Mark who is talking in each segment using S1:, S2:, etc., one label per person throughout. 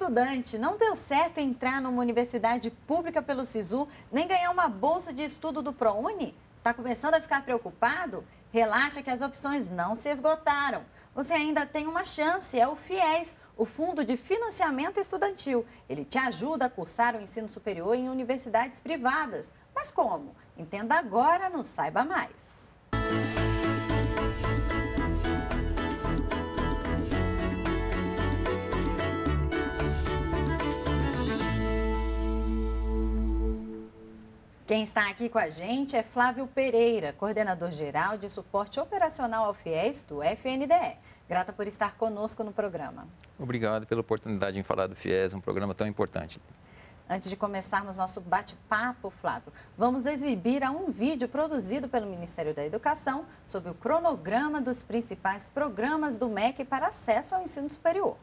S1: Estudante, não deu certo entrar numa universidade pública pelo SISU, nem ganhar uma bolsa de estudo do ProUni? Está começando a ficar preocupado? Relaxa que as opções não se esgotaram. Você ainda tem uma chance, é o FIES, o Fundo de Financiamento Estudantil. Ele te ajuda a cursar o ensino superior em universidades privadas. Mas como? Entenda agora no Saiba Mais. Quem está aqui com a gente é Flávio Pereira, coordenador geral de suporte operacional ao FIES do FNDE. Grata por estar conosco no programa.
S2: Obrigado pela oportunidade em falar do FIES, um programa tão importante.
S1: Antes de começarmos nosso bate-papo, Flávio, vamos exibir um vídeo produzido pelo Ministério da Educação sobre o cronograma dos principais programas do MEC para acesso ao ensino superior.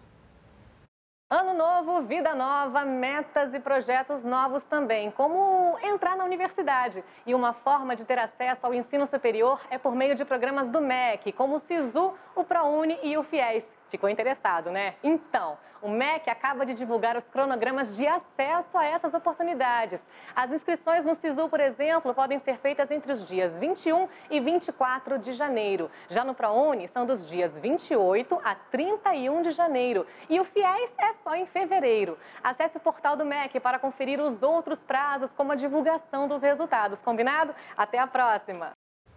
S3: Ano novo, vida nova, metas e projetos novos também, como entrar na universidade. E uma forma de ter acesso ao ensino superior é por meio de programas do MEC, como o SISU, o ProUni e o FIES. Ficou interessado, né? Então, o MEC acaba de divulgar os cronogramas de acesso a essas oportunidades. As inscrições no SISU, por exemplo, podem ser feitas entre os dias 21 e 24 de janeiro. Já no ProUni, são dos dias 28 a 31 de janeiro. E o FIES é só em fevereiro. Acesse o portal do MEC para conferir os outros prazos, como a divulgação dos resultados. Combinado? Até a próxima!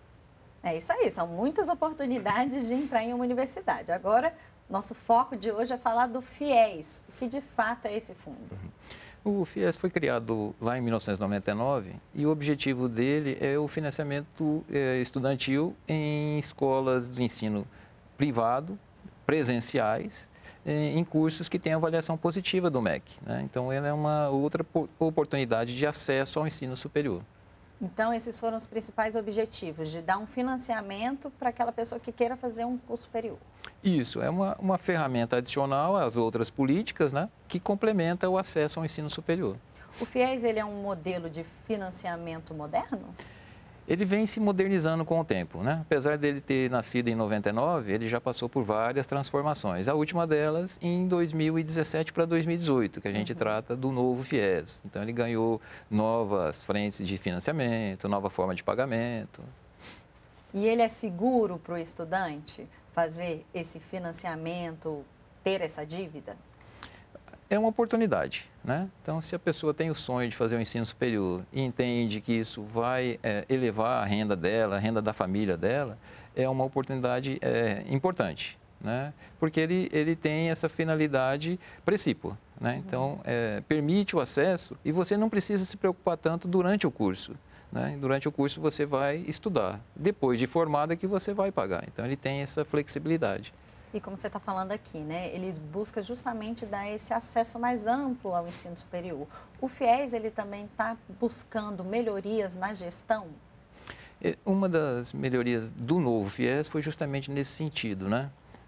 S1: É isso aí, são muitas oportunidades de entrar em uma universidade. Agora, nosso foco de hoje é falar do FIES, o que de fato é esse fundo.
S2: O FIES foi criado lá em 1999 e o objetivo dele é o financiamento estudantil em escolas do ensino privado, presenciais, em cursos que têm avaliação positiva do MEC, né? Então, ele é uma outra oportunidade de acesso ao ensino superior.
S1: Então, esses foram os principais objetivos, de dar um financiamento para aquela pessoa que queira fazer um curso superior.
S2: Isso, é uma ferramenta adicional às outras políticas, né, que complementa o acesso ao ensino superior.
S1: O FIES, ele é um modelo de financiamento moderno?
S2: Ele vem se modernizando com o tempo, né? Apesar dele ter nascido em 99, ele já passou por várias transformações. A última delas em 2017 para 2018, que a gente trata do novo FIES. Então, ele ganhou novas frentes de financiamento, nova forma de pagamento.
S1: E ele é seguro para o estudante fazer esse financiamento, ter essa dívida?
S2: É uma oportunidade, né? Então, se a pessoa tem o sonho de fazer o ensino superior e entende que isso vai elevar a renda dela, a renda da família dela, é uma oportunidade importante, né? Porque ele tem essa finalidade precípua, né? Então, permite o acesso e você não precisa se preocupar tanto durante o curso, né? Durante o curso você vai estudar, depois de formado é que você vai pagar. Então, ele tem essa flexibilidade.
S1: E como você está falando aqui, né, ele busca justamente dar esse acesso mais amplo ao ensino superior. O FIES, ele também está buscando melhorias na gestão?
S2: Uma das melhorias do novo FIES foi justamente nesse sentido, né?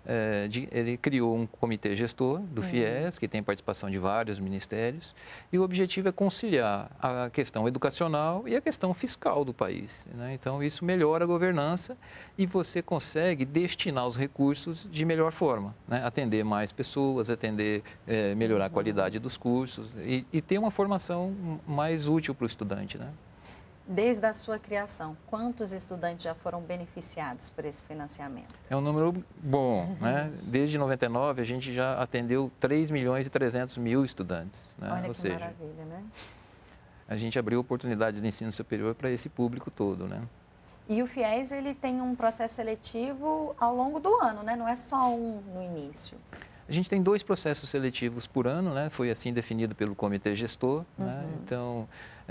S2: Ele criou um comitê gestor do FIES, que tem participação de vários ministérios, e o objetivo é conciliar a questão educacional e a questão fiscal do país, né? Então, isso melhora a governança e você consegue destinar os recursos de melhor forma, né? Atender mais pessoas, melhorar a qualidade dos cursos e ter uma formação mais útil para o estudante, né?
S1: Desde a sua criação, quantos estudantes já foram beneficiados por esse financiamento?
S2: É um número bom, né? Desde 99, a gente já atendeu 3.300.000 estudantes, né?
S1: Olha
S2: Ou
S1: que
S2: seja,
S1: maravilha, né?
S2: A gente abriu oportunidade de ensino superior para esse público todo, né?
S1: E o FIES, ele tem um processo seletivo ao longo do ano, né? Não é só um no início.
S2: A gente tem 2 processos seletivos por ano, né? Foi assim definido pelo comitê gestor, né? Então,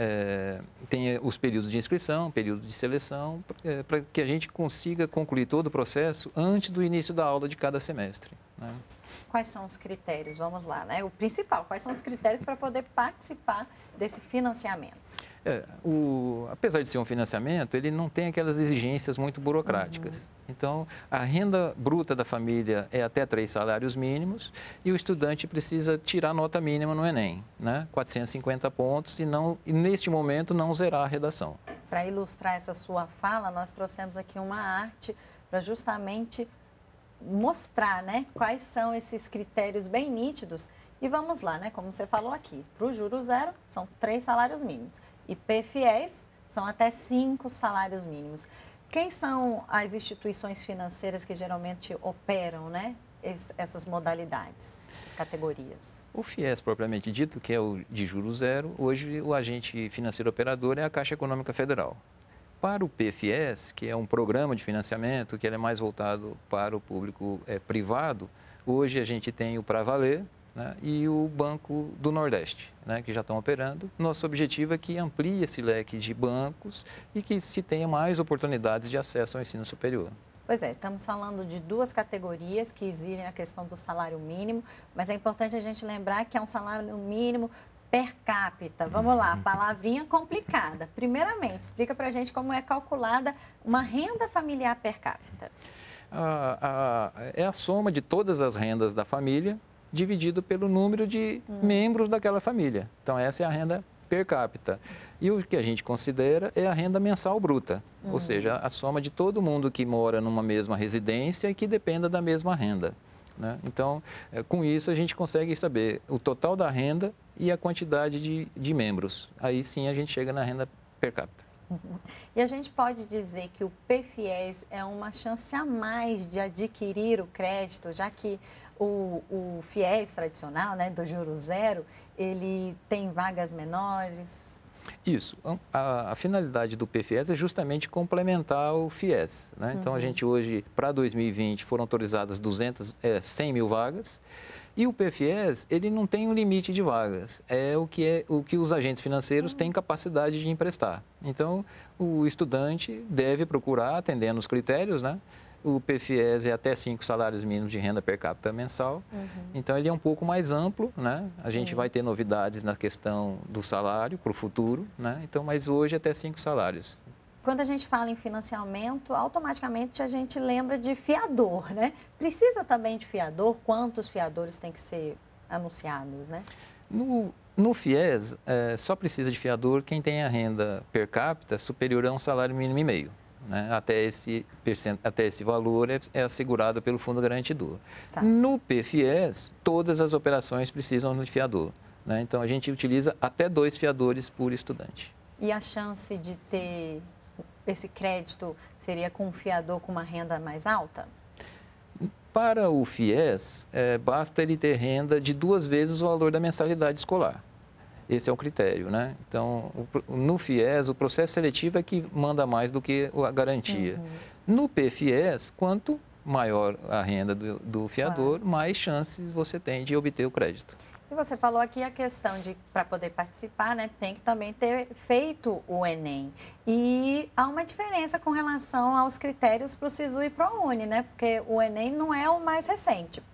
S2: tem os períodos de inscrição, período de seleção, para que a gente consiga concluir todo o processo antes do início da aula de cada semestre, né?
S1: Quais são os critérios? Vamos lá, né? O principal, quais são os critérios para poder participar desse financiamento?
S2: Apesar de ser um financiamento, ele não tem aquelas exigências muito burocráticas. Então, a renda bruta da família é até 3 salários mínimos e o estudante precisa tirar nota mínima no Enem, né? 450 pontos e neste momento não zerar a redação.
S1: Para ilustrar essa sua fala, nós trouxemos aqui uma arte para justamente mostrar, né, quais são esses critérios bem nítidos. E vamos lá, né, como você falou aqui, para o juro zero são 3 salários mínimos e PFIES são até 5 salários mínimos. Quem são as instituições financeiras que geralmente operam, né, essas modalidades, essas categorias?
S2: O FIES, propriamente dito, que é o de juros zero, hoje o agente financeiro operador é a Caixa Econômica Federal. Para o PFIES, que é um programa de financiamento, que ele é mais voltado para o público privado, hoje a gente tem o Pravaler, né, e o Banco do Nordeste, né, que já estão operando. Nosso objetivo é que amplie esse leque de bancos e que se tenha mais oportunidades de acesso ao ensino superior.
S1: Pois é, estamos falando de 2 categorias que exigem a questão do salário mínimo, mas é importante a gente lembrar que é um salário mínimo per capita. Vamos lá, palavrinha complicada. Primeiramente, explica para a gente como é calculada uma renda familiar per capita.
S2: É a soma de todas as rendas da família dividido pelo número de membros daquela família. Então, essa é a renda per capita. E o que a gente considera é a renda mensal bruta, ou seja, a soma de todo mundo que mora numa mesma residência e que dependa da mesma renda, né? Então, com isso, a gente consegue saber o total da renda e a quantidade de membros. Aí sim a gente chega na renda per capita.
S1: E a gente pode dizer que o PFIES é uma chance a mais de adquirir o crédito, já que o FIES tradicional, né, do juro zero, ele tem vagas menores?
S2: Isso. A finalidade do PFIES é justamente complementar o FIES, né? Então, a gente hoje, para 2020, foram autorizadas 100 mil vagas. E o PFIES, ele não tem um limite de vagas, é o que os agentes financeiros têm capacidade de emprestar. Então, o estudante deve procurar, atendendo os critérios, né? O PFIES é até 5 salários mínimos de renda per capita mensal. Então, ele é um pouco mais amplo, né? A gente vai ter novidades na questão do salário para o futuro, né? Então, mas hoje até 5 salários.
S1: Quando a gente fala em financiamento, automaticamente a gente lembra de fiador, né? Precisa também de fiador? Quantos fiadores têm que ser anunciados, né?
S2: No FIES, só precisa de fiador quem tem a renda per capita superior a um salário mínimo e meio, né? Até esse valor é assegurado pelo Fundo Garantidor.
S1: Tá.
S2: No PFIES, todas as operações precisam de fiador, né? Então, a gente utiliza até 2 fiadores por estudante.
S1: E a chance de ter esse crédito seria com um fiador com uma renda mais alta?
S2: Para o FIES, basta ele ter renda de 2 vezes o valor da mensalidade escolar. Esse é o critério, né? Então, no FIES, o processo seletivo é que manda mais do que a garantia. No PFIES, quanto maior a renda do fiador, mais chances você tem de obter o crédito.
S1: E você falou aqui a questão de, para poder participar, né, tem que também ter feito o Enem. E há uma diferença com relação aos critérios para o SISU e para o ProUni, né? Porque o Enem não é o mais recente.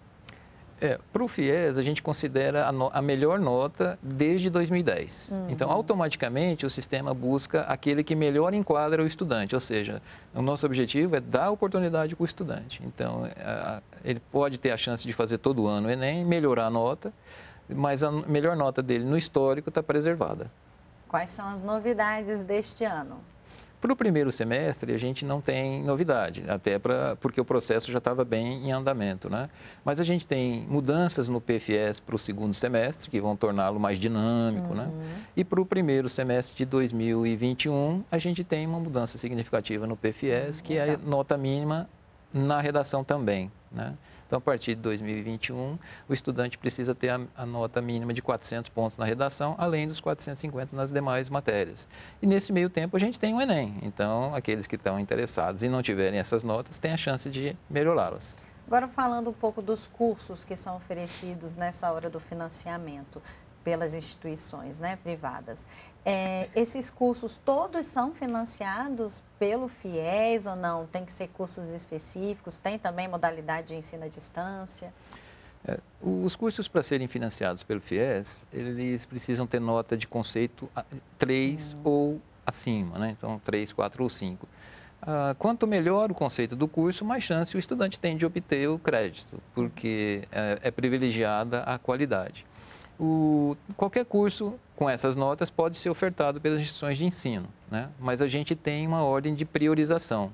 S2: Para o FIES, a gente considera a melhor nota desde 2010. Então, automaticamente, o sistema busca aquele que melhor enquadra o estudante, ou seja, o nosso objetivo é dar oportunidade para o estudante. Então, ele pode ter a chance de fazer todo ano o Enem, melhorar a nota, mas a melhor nota dele no histórico está preservada.
S1: Quais são as novidades deste ano?
S2: Para o primeiro semestre, a gente não tem novidade, até porque o processo já estava bem em andamento, né? Mas a gente tem mudanças no PFIES para o segundo semestre, que vão torná-lo mais dinâmico, né? E para o primeiro semestre de 2021, a gente tem uma mudança significativa no PFIES, que é a nota mínima na redação também, né? Então, a partir de 2021, o estudante precisa ter a nota mínima de 400 pontos na redação, além dos 450 nas demais matérias. E nesse meio tempo, a gente tem o Enem. Então, aqueles que estão interessados e não tiverem essas notas, têm a chance de melhorá-las.
S1: Agora, falando um pouco dos cursos que são oferecidos nessa hora do financiamento pelas instituições, né, privadas. Esses cursos todos são financiados pelo FIES ou não? Tem que ser cursos específicos? Tem também modalidade de ensino à distância?
S2: Os cursos para serem financiados pelo FIES, eles precisam ter nota de conceito 3 ou acima, né? Então, 3, 4 ou 5. Quanto melhor o conceito do curso, mais chance o estudante tem de obter o crédito, porque é privilegiada a qualidade. Qualquer curso com essas notas pode ser ofertado pelas instituições de ensino, né? Mas a gente tem uma ordem de priorização.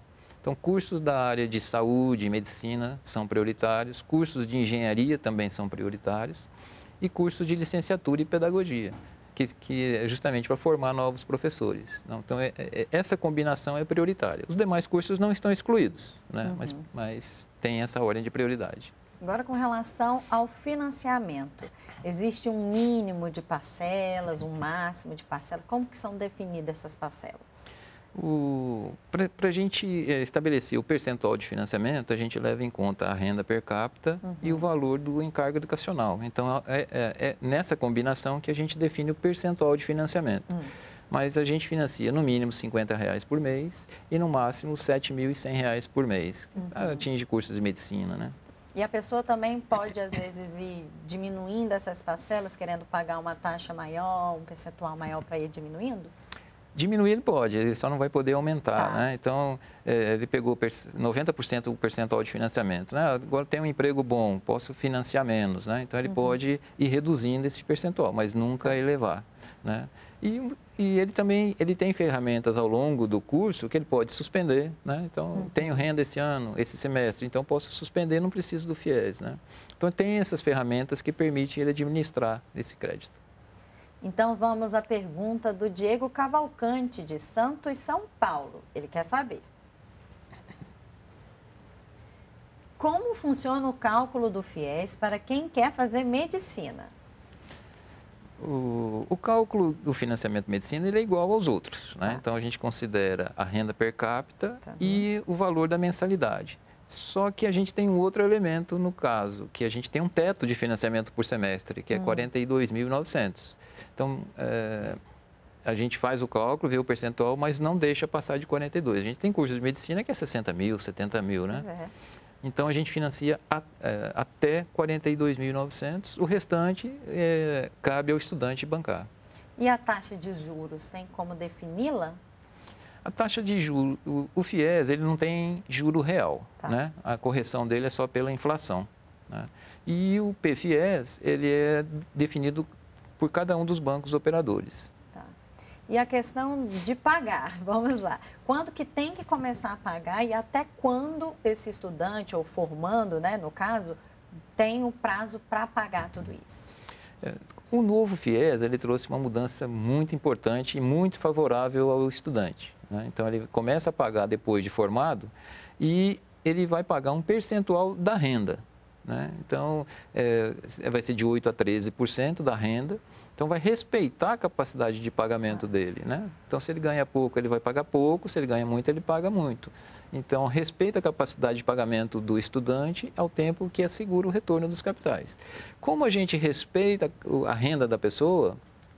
S2: Então, cursos da área de saúde e medicina são prioritários, cursos de engenharia também são prioritários e cursos de licenciatura e pedagogia, que é justamente para formar novos professores. Então, essa combinação é prioritária. Os demais cursos não estão excluídos, né? Mas tem essa ordem de prioridade.
S1: Agora, com relação ao financiamento, existe um mínimo de parcelas, um máximo de parcelas? Como que são definidas essas parcelas?
S2: Para a gente estabelecer o percentual de financiamento, a gente leva em conta a renda per capita e o valor do encargo educacional. Então, é nessa combinação que a gente define o percentual de financiamento. Mas a gente financia no mínimo R$50 por mês e no máximo R$7.100 por mês. Atinge cursos de medicina, né?
S1: E a pessoa também pode, às vezes, ir diminuindo essas parcelas, querendo pagar uma taxa maior, um percentual maior para ir diminuindo?
S2: Diminuir ele pode, ele só não vai poder aumentar, né? Então, ele pegou 90% do percentual de financiamento, né? Agora tem um emprego bom, posso financiar menos, né? Então, ele pode ir reduzindo esse percentual, mas nunca elevar, né? E ele também tem ferramentas ao longo do curso que ele pode suspender, né? Então, tenho renda esse ano, esse semestre, então posso suspender, não preciso do FIES, né? Então, tem essas ferramentas que permitem ele administrar esse crédito.
S1: Então, vamos à pergunta do Diego Cavalcante, de Santos, São Paulo. Ele quer saber: como funciona o cálculo do FIES para quem quer fazer medicina?
S2: O cálculo do financiamento de medicina ele é igual aos outros, né? Então, a gente considera a renda per capita e o valor da mensalidade. Só que a gente tem um outro elemento no caso, que a gente tem um teto de financiamento por semestre, que é 42.900. Então, a gente faz o cálculo, vê o percentual, mas não deixa passar de 42. A gente tem cursos de medicina que é 60 mil, 70 mil, né? Então, a gente financia até 42.900. O restante cabe ao estudante bancar.
S1: E a taxa de juros, tem como defini-la?
S2: A taxa de juros, o FIES, ele não tem juro real, né? A correção dele é só pela inflação, né? E o PFIES, ele é definido por cada um dos bancos operadores.
S1: E a questão de pagar, vamos lá. Quando que tem que começar a pagar e até quando esse estudante, ou formando, né, no caso, tem o prazo para pagar tudo isso?
S2: O novo FIES, ele trouxe uma mudança muito importante e muito favorável ao estudante, né? Então, ele começa a pagar depois de formado e ele vai pagar um percentual da renda, né? Então, vai ser de 8% a 13% da renda. Então, vai respeitar a capacidade de pagamento dele, né? Então, se ele ganha pouco, ele vai pagar pouco. Se ele ganha muito, ele paga muito. Então, respeita a capacidade de pagamento do estudante ao tempo que assegura o retorno dos capitais. Como a gente respeita a renda da pessoa,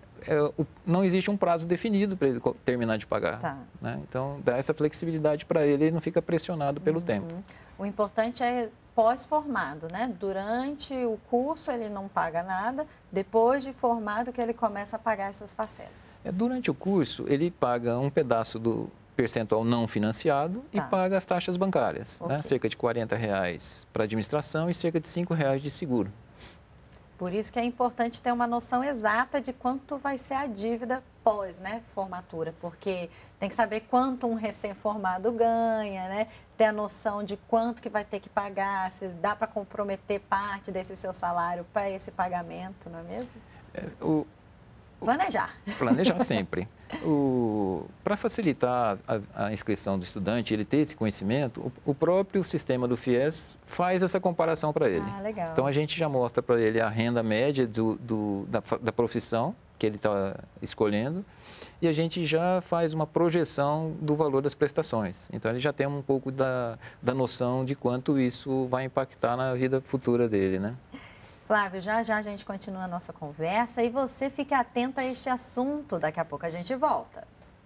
S2: não existe um prazo definido para ele terminar de pagar, né? Então, dá essa flexibilidade para ele, ele não fica pressionado pelo tempo.
S1: O importante é pós-formado, né? Durante o curso ele não paga nada, depois de formado que ele começa a pagar essas parcelas.
S2: Durante o curso, ele paga um pedaço do percentual não financiado e paga as taxas bancárias, né? Cerca de R$40 para administração e cerca de R$5 de seguro.
S1: Por isso que é importante ter uma noção exata de quanto vai ser a dívida pós, né, formatura, porque tem que saber quanto um recém-formado ganha, né, ter a noção de quanto que vai ter que pagar, se dá para comprometer parte desse seu salário para esse pagamento, não é mesmo? Planejar.
S2: Planejar sempre. Para facilitar a inscrição do estudante, ele ter esse conhecimento, o próprio sistema do FIES faz essa comparação para ele.
S1: Legal.
S2: Então, a gente já mostra para ele a renda média da profissão que ele está escolhendo e a gente já faz uma projeção do valor das prestações. Então, ele já tem um pouco da noção de quanto isso vai impactar na vida futura dele, né?
S1: Flávio, já já a gente continua a nossa conversa e você fique atento a este assunto. Daqui a pouco a gente volta.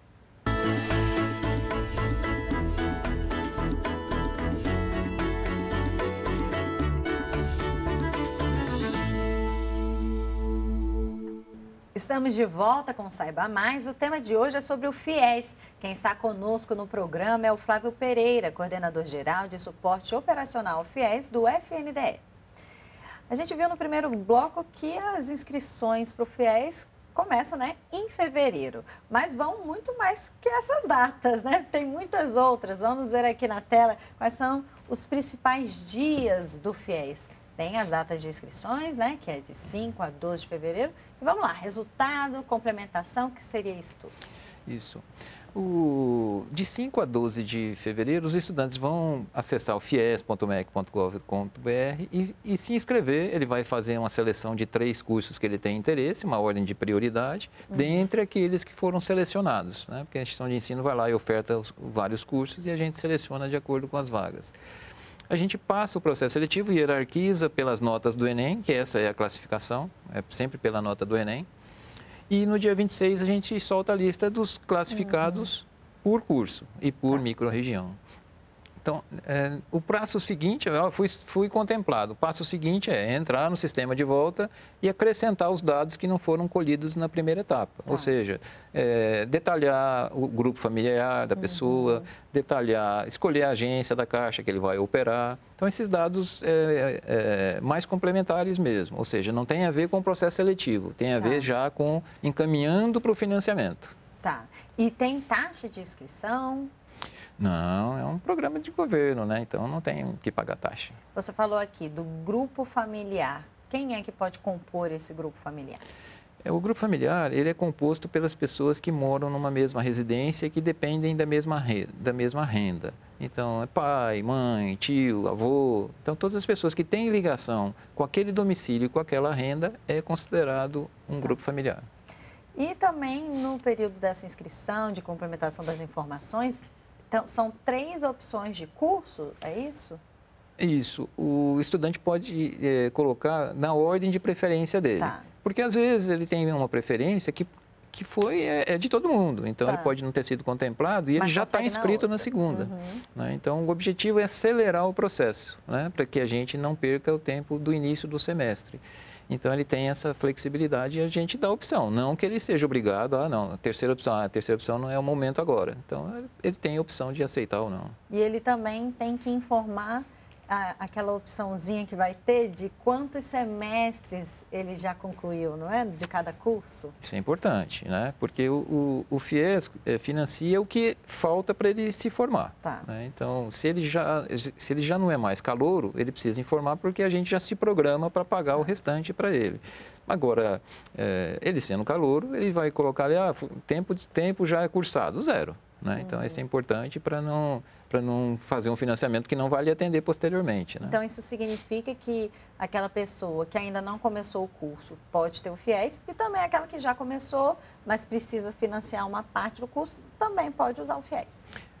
S1: Estamos de volta com Saiba Mais. O tema de hoje é sobre o FIES. Quem está conosco no programa é o Flávio Pereira, coordenador geral de suporte operacional FIES do FNDE. A gente viu no primeiro bloco que as inscrições para o FIES começam, né, em fevereiro, mas vão muito mais que essas datas, né? Tem muitas outras. Vamos ver aqui na tela quais são os principais dias do FIES. Tem as datas de inscrições, né, que é de 5 a 12 de fevereiro. E vamos lá, resultado, complementação, que seria isso tudo?
S2: Isso. De 5 a 12 de fevereiro, os estudantes vão acessar o fies.mec.gov.br e se inscrever. Ele vai fazer uma seleção de 3 cursos que ele tem interesse, uma ordem de prioridade, dentre aqueles que foram selecionados, né? Porque a instituição de ensino vai lá e oferta vários cursos e a gente seleciona de acordo com as vagas. A gente passa o processo seletivo e hierarquiza pelas notas do Enem, que essa é a classificação, é sempre pela nota do Enem. E no dia 26 a gente solta a lista dos classificados por curso e por microrregião. Então, o passo seguinte, eu fui contemplado. O passo seguinte é entrar no sistema de volta e acrescentar os dados que não foram colhidos na primeira etapa. Ou seja, detalhar o grupo familiar da pessoa, escolher a agência da Caixa que ele vai operar. Então, esses dados mais complementares mesmo. Ou seja, não tem a ver com o processo seletivo, tem a ver já com encaminhando para o financiamento.
S1: Tá. E tem taxa de inscrição?
S2: Não, é um programa de governo, né? Então não tem que pagar taxa.
S1: Você falou aqui do grupo familiar. Quem é que pode compor esse grupo familiar?
S2: O grupo familiar, ele é composto pelas pessoas que moram numa mesma residência e que dependem da mesma renda. Então, é pai, mãe, tio, avô. Então, todas as pessoas que têm ligação com aquele domicílio e com aquela renda é considerado um grupo familiar.
S1: E também no período dessa inscrição, de complementação das informações, então, são 3 opções de curso, é isso?
S2: Isso. O estudante pode colocar na ordem de preferência dele.
S1: Tá.
S2: Porque, às vezes, ele tem uma preferência que é de todo mundo. Então, ele pode não ter sido contemplado e ele já está inscrito na segunda. Né? Então, o objetivo é acelerar o processo, né? Para que a gente não perca o tempo do início do semestre. Então, ele tem essa flexibilidade e a gente dá a opção. Não que ele seja obrigado a terceira opção não é o momento agora. Então, ele tem a opção de aceitar ou não.
S1: E ele também tem que informar aquela opçãozinha que vai ter de quantos semestres ele já concluiu, não é? De cada curso.
S2: Isso é importante, né? Porque o FIES financia o que falta para ele se formar.
S1: Tá.
S2: Né? Então, se ele já não é mais calouro, ele precisa informar porque a gente já se programa para pagar o restante para ele. Agora, ele sendo calouro, ele vai colocar ali, tempo já é cursado, 0. Né? Então, isso é importante para não fazer um financiamento que não vai lhe atender posteriormente. Né?
S1: Então, isso significa que aquela pessoa que ainda não começou o curso pode ter o FIES e também aquela que já começou, mas precisa financiar uma parte do curso, também pode usar o FIES.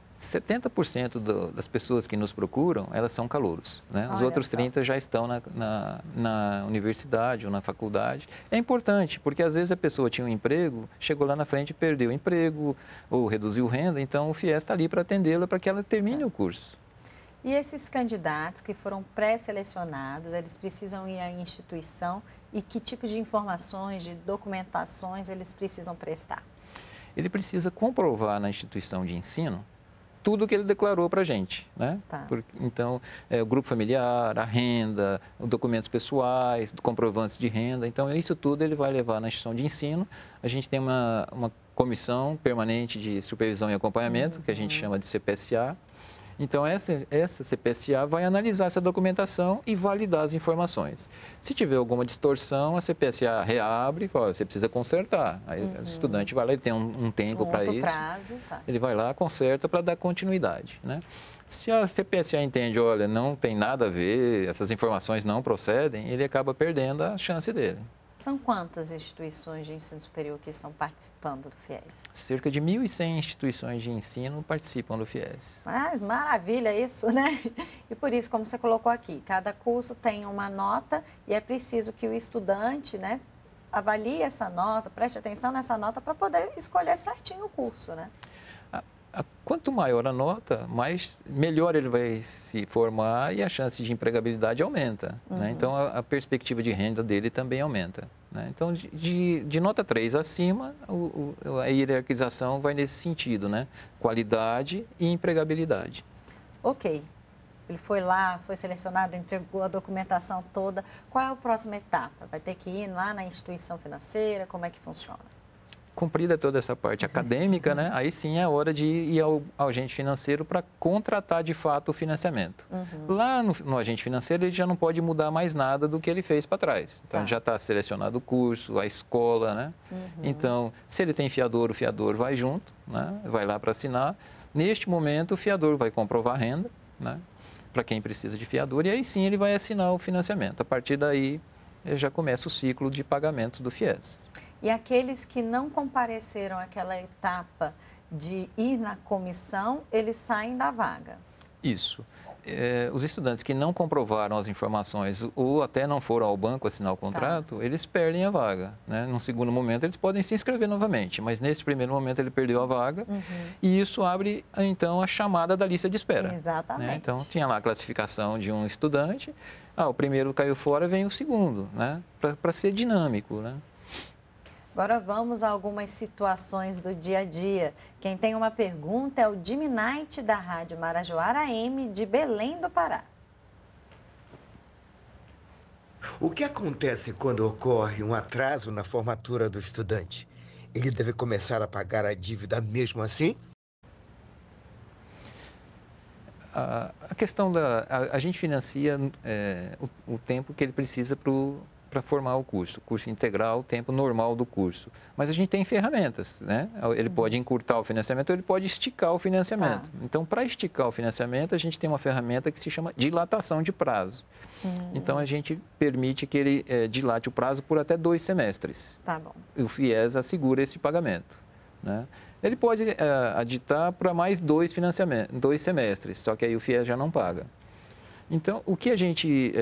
S2: 70% das pessoas que nos procuram, elas são calouros. Né? Os outros 30% já estão na universidade ou na faculdade. É importante, porque às vezes a pessoa tinha um emprego, chegou lá na frente e perdeu o emprego ou reduziu renda, então o FIES está ali para atendê-la para que ela termine o curso.
S1: E esses candidatos que foram pré-selecionados, eles precisam ir à instituição e que tipo de informações, de documentações eles precisam prestar?
S2: Ele precisa comprovar na instituição de ensino tudo que ele declarou para a gente, né?
S1: Tá.
S2: Então, o grupo familiar, a renda, os documentos pessoais, comprovantes de renda. Então, isso tudo ele vai levar na instituição de ensino. A gente tem uma comissão permanente de supervisão e acompanhamento, que a gente chama de CPSA. Então, essa CPSA vai analisar essa documentação e validar as informações. Se tiver alguma distorção, a CPSA reabre e fala, você precisa consertar. Aí o estudante vai lá, ele tem um tempo para isso.
S1: Prazo, tá.
S2: Ele vai lá, conserta para dar continuidade. Né? Se a CPSA entende, olha, não tem nada a ver, essas informações não procedem, ele acaba perdendo a chance dele.
S1: São quantas instituições de ensino superior que estão participando do FIES?
S2: Cerca de 1.100 instituições de ensino participam do FIES.
S1: Mas maravilha isso, né? E por isso, como você colocou aqui, cada curso tem uma nota e é preciso que o estudante, né, avalie essa nota, preste atenção nessa nota para poder escolher certinho o curso, né?
S2: Quanto maior a nota, melhor ele vai se formar e a chance de empregabilidade aumenta. Né? Então, a perspectiva de renda dele também aumenta. Né? Então, de nota 3 acima, a hierarquização vai nesse sentido, né? Qualidade e empregabilidade.
S1: Ok. Ele foi lá, foi selecionado, entregou a documentação toda. Qual é a próxima etapa? Vai ter que ir lá na instituição financeira? Como é que funciona?
S2: Cumprida toda essa parte acadêmica, né? Aí sim é a hora de ir ao agente financeiro para contratar de fato o financiamento. Lá no agente financeiro ele já não pode mudar mais nada do que ele fez para trás. Então já está selecionado o curso, a escola, né? Então, se ele tem fiador, o fiador vai junto, né? Vai lá para assinar. Neste momento, o fiador vai comprovar a renda, né? Para quem precisa de fiador, e aí sim ele vai assinar o financiamento. A partir daí, já começa o ciclo de pagamentos do FIES.
S1: E aqueles que não compareceram àquela etapa de ir na comissão, eles saem da vaga?
S2: Isso. Os estudantes que não comprovaram as informações ou até não foram ao banco assinar o contrato, eles perdem a vaga, né? Num segundo momento, eles podem se inscrever novamente, mas nesse primeiro momento ele perdeu a vaga e isso abre, então, a chamada da lista de espera.
S1: Exatamente.
S2: Né? Então, tinha lá a classificação de um estudante, o primeiro caiu fora, vem o segundo, né? Para ser dinâmico, né?
S1: Agora vamos a algumas situações do dia a dia. Quem tem uma pergunta é o Jimmy Knight, da Rádio Marajoara AM, de Belém do Pará.
S4: O que acontece quando ocorre um atraso na formatura do estudante? Ele deve começar a pagar a dívida mesmo assim?
S2: A questão a gente financia o tempo que ele precisa para formar o curso integral, o tempo normal do curso. Mas a gente tem ferramentas, né? Ele pode encurtar o financiamento ou ele pode esticar o financiamento. Então, para esticar o financiamento, a gente tem uma ferramenta que se chama dilatação de prazo. Então, a gente permite que ele dilate o prazo por até 2 semestres.
S1: Tá bom.
S2: O FIES assegura esse pagamento, né? Ele pode aditar para mais 2 semestres, só que aí o FIES já não paga. Então, o que a gente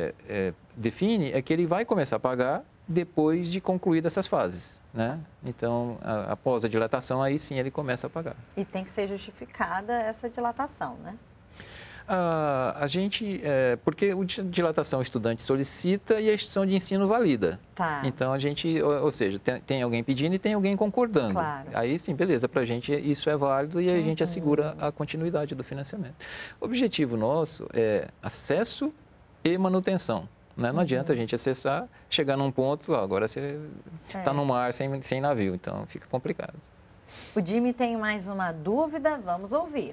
S2: define é que ele vai começar a pagar depois de concluir essas fases, né? Então, após a dilatação, aí sim ele começa a pagar.
S1: E tem que ser justificada essa dilatação, né?
S2: A gente, porque a dilatação o estudante solicita e a instituição de ensino valida.
S1: Tá.
S2: Então, a gente, ou seja, tem alguém pedindo e tem alguém concordando.
S1: Claro.
S2: Aí sim, beleza, para a gente isso é válido e aí a gente assegura a continuidade do financiamento. O objetivo nosso é acesso e manutenção. Né? Não adianta a gente acessar, chegar num ponto, agora você está no mar sem navio, então fica complicado.
S1: O Jimmy tem mais uma dúvida, vamos ouvir.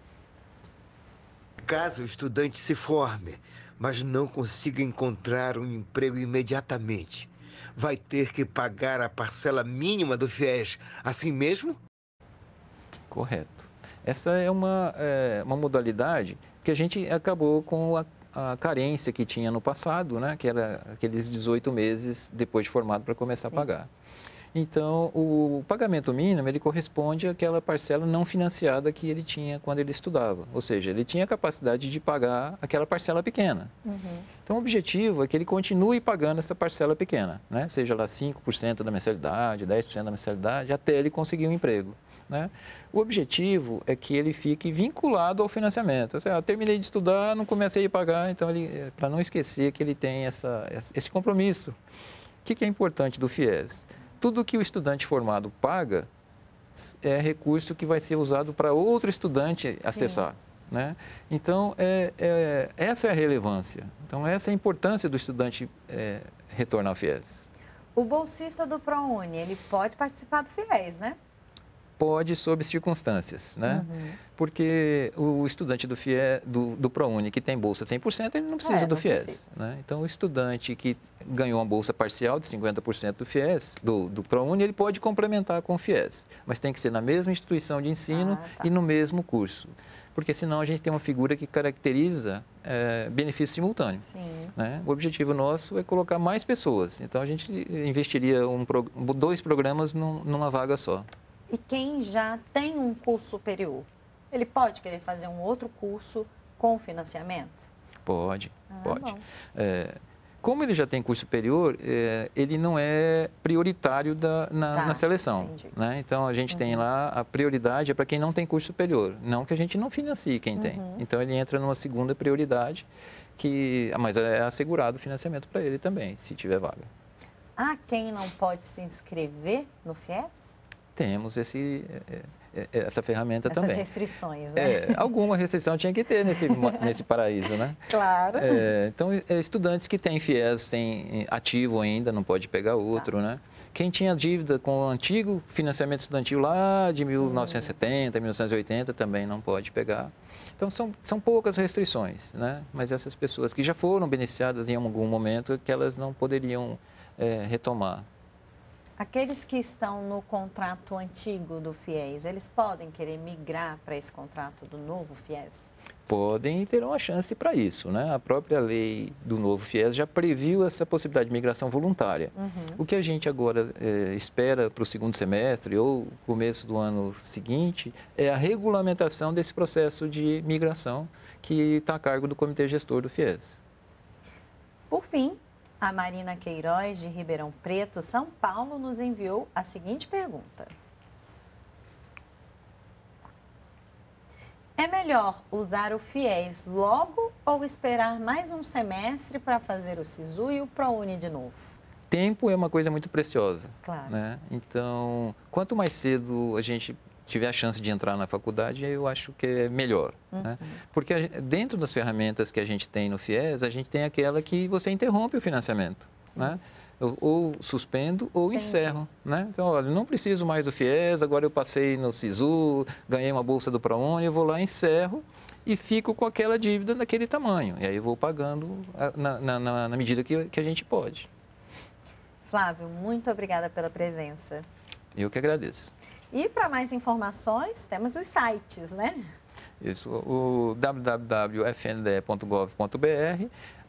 S4: Caso o estudante se forme, mas não consiga encontrar um emprego imediatamente, vai ter que pagar a parcela mínima do FIES assim mesmo?
S2: Correto. Essa é uma modalidade que a gente acabou com a carência que tinha no passado, né? Que era aqueles 18 meses depois de formado para começar a pagar. Então, o pagamento mínimo, ele corresponde àquela parcela não financiada que ele tinha quando ele estudava. Ou seja, ele tinha a capacidade de pagar aquela parcela pequena. Então, o objetivo é que ele continue pagando essa parcela pequena, né? Seja lá 5% da mensalidade, 10% da mensalidade, até ele conseguir um emprego, né? O objetivo é que ele fique vinculado ao financiamento. Ou seja, terminei de estudar, não comecei a pagar, então, para não esquecer que ele tem esse compromisso. O que é importante do FIES? Tudo que o estudante formado paga é recurso que vai ser usado para outro estudante acessar, né? Então, essa é a relevância. Então, essa é a importância do estudante retornar ao FIES. O
S1: bolsista do ProUni, ele pode participar do FIES, né?
S2: Pode, sob circunstâncias, né? Porque o estudante do ProUni que tem bolsa 100%, ele não precisa do FIES. Né? Então, o estudante que ganhou uma bolsa parcial de 50% do FIES, do ProUni, ele pode complementar com o FIES. Mas tem que ser na mesma instituição de ensino e no mesmo curso. Porque senão a gente tem uma figura que caracteriza benefício simultâneo. Né? O objetivo nosso é colocar mais pessoas. Então, a gente investiria 2 programas numa vaga só.
S1: E quem já tem um curso superior, ele pode querer fazer um outro curso com financiamento?
S2: Pode. Como ele já tem curso superior, ele não é prioritário na seleção. Né? Então, a gente tem lá, a prioridade é para quem não tem curso superior, não que a gente não financie quem tem. Então, ele entra numa segunda prioridade, mas é assegurado o financiamento para ele também, se tiver vaga.
S1: Há quem não pode se inscrever no FIES?
S2: Temos essa ferramenta também.
S1: Essas restrições, né?
S2: Alguma restrição tinha que ter nesse paraíso, né?
S1: Claro.
S2: Então, estudantes que têm FIES ativo ainda, não pode pegar outro, né? Quem tinha dívida com o antigo financiamento estudantil lá de 1970, 1980, também não pode pegar. Então, são poucas restrições, né? Mas essas pessoas que já foram beneficiadas em algum momento, que elas não poderiam retomar.
S1: Aqueles que estão no contrato antigo do FIES, eles podem querer migrar para esse contrato do novo FIES?
S2: Podem e terão a chance para isso, né? A própria lei do novo FIES já previu essa possibilidade de migração voluntária. O que a gente agora espera para o segundo semestre ou começo do ano seguinte é a regulamentação desse processo de migração que está a cargo do Comitê Gestor do FIES.
S1: Por fim, a Marina Queiroz, de Ribeirão Preto, São Paulo, nos enviou a seguinte pergunta. É melhor usar o FIES logo ou esperar mais um semestre para fazer o SISU e o ProUni de novo?
S2: Tempo é uma coisa muito preciosa.
S1: Claro.
S2: Né? Então, quanto mais cedo a gente tiver a chance de entrar na faculdade, eu acho que é melhor. Né? Porque dentro das ferramentas que a gente tem no FIES, a gente tem aquela que você interrompe o financiamento. Né? Ou suspendo ou encerro. Né? Então, olha, não preciso mais do FIES, agora eu passei no SISU, ganhei uma bolsa do ProUni, eu vou lá, encerro e fico com aquela dívida daquele tamanho. E aí eu vou pagando na medida que a gente pode.
S1: Flávio, muito obrigada pela presença.
S2: Eu que agradeço.
S1: E para mais informações, temos os sites, né?
S2: Isso, o www.fnde.gov.br, o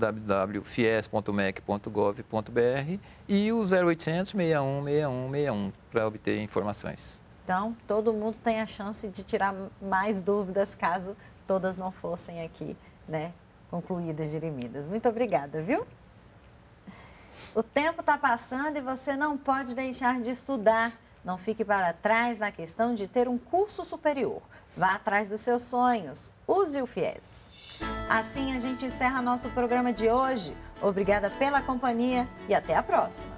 S2: www.fies.mec.gov.br e o 0800 61 61 61 para obter informações.
S1: Então, todo mundo tem a chance de tirar mais dúvidas caso todas não fossem aqui, né, concluídas, dirimidas. Muito obrigada, viu? O tempo está passando e você não pode deixar de estudar. Não fique para trás na questão de ter um curso superior. Vá atrás dos seus sonhos. Use o FIES. Assim a gente encerra nosso programa de hoje. Obrigada pela companhia e até a próxima.